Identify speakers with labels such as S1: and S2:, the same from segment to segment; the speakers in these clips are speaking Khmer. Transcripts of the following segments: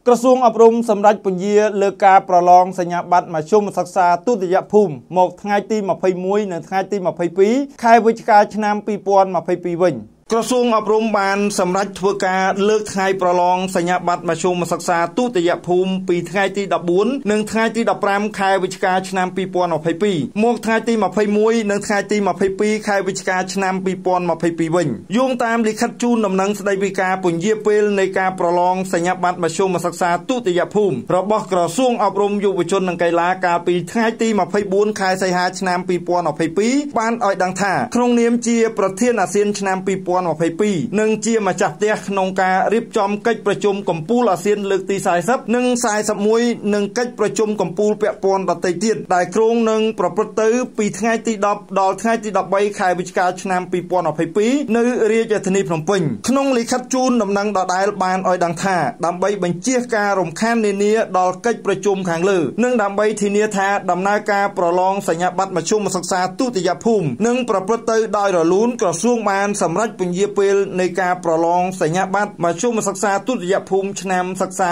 S1: ក្រសួងអប់រំសម្រាប់ពញាលើការប្រឡងសញ្ញាបត្រមធ្យមសិក្សាទុតិយភូមិមកថ្ងៃទី21និងថ្ងៃទី22ខែវិច្ឆិកាឆ្នាំ2022វិញក្រសួងអប់រំបានសម្រេចធ្វើការលើកថ្ងៃប្រឡងសញ្ញាបត្រមធ្យមសិក្សាទុតិយភូមិពីថ្ងៃទី14និងថ្ងៃទី15ខែវិច្ឆិកាឆ្នាំ2022មកថ្ងៃទី21និងថ្ងៃទី22ខែវិច្ឆិកាឆ្នាំ2022វិញយោងតាមលិខិតជូនដំណឹងស្តីពីការពន្យាពេលនៃការប្រឡងសញ្ញាបត្រមធ្យមសិក្សាទុតិយភូមិរបស់ក្រសួងអប់រំយុវជននិងកីឡាកាលពីថ្ងៃទី24ខែសីហាឆ្នាំ2022បានឲ្យដឹងថាក្នុងនាមជាប្រធានអាស៊ានឆ្នាំ2022និងជាម្ចាស់ផ្ទះក្នុងការរៀបចំកិច្ចប្រជុំកំពូលអាស៊ានលើកទី40និង41និងកិច្ចប្រជុំកំពូលពាក់ព័ន្ធដទៃទៀតដែលគ្រោងនឹងប្រព្រឹត្តទៅពីថ្ងៃទី10ដល់ថ្ងៃទី13ខែវិច្ឆិកាឆ្នាំ2022នៅរាជធានីភ្នំពេញក្នុងលិខិតជូនដំណឹងដដែលបានឲ្យដឹងថាដើម្បីបញ្ជៀសការរំខាននានាដល់កិច្ចប្រជុំខាងលើនិងដើម្បីធានាថាដំណើរការប្រឡងសញ្ញាបត្រមធ្យមសិក្សាទុតិយភូមិនឹងប្រព្រឹត្តទៅដោយរលូនក្រសួងបានសម្រេចពន្យាពេលនៃការប្រឡងសញ្ញាបត្រមធ្យមសិក្សាទុតិយភូមិឆ្នាំសិក្សា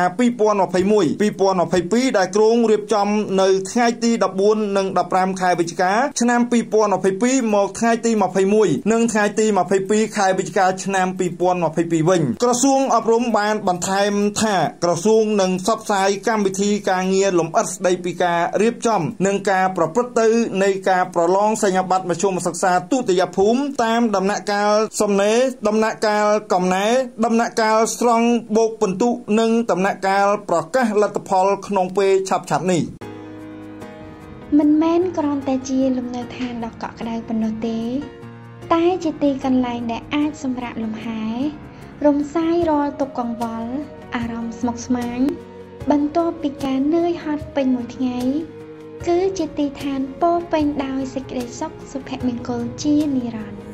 S1: 2021-2022ដែលគ្រោងរៀបចំនៅថ្ងៃទី14និង15ខែវិច្ឆិកាឆ្នាំ2022មកថ្ងៃទី21និងថ្ងៃទី22ខែវិច្ឆិកាឆ្នាំ2022វិញក្រសួងអប់រំបានបន្ថែមថាក្រសួងនឹងផ្សព្វផ្សាយកម្មវិធីការងារលម្អិតស្តីពីការរៀបចំនិងការប្រព្រឹត្តទៅនៃការប្រឡងសញ្ញាបត្រមធ្យមសិក្សាទុតិយភូមិតាមដំណាក់កាលសំណេរដំណាក់កាលកំណែដំណាក់កាលស្រង់បូកពិន្ទុនិងដំណាក់កាលប្រកាសលទ្ធផលក្នុងពេលឆាប់ៗនេះ
S2: មិនមែនគ្រាន់តែជាលំនៅឋានដ៏កក់ក្ដៅប៉ុណ្ណោះទេតែជាទីកន្លែងដែលអាចសម្រាកលំហែរំសាយរាល់ទុក្ខកង្វល់អារម្មណ៍ស្មុគស្មាញបន្ទាប់ពីការនឿយហត់ពេញមួយថ្ងៃគឺជាទីឋានពោរពេញដោយសេចក្តីសុខសុភមង្គលជានិរន្តរ៍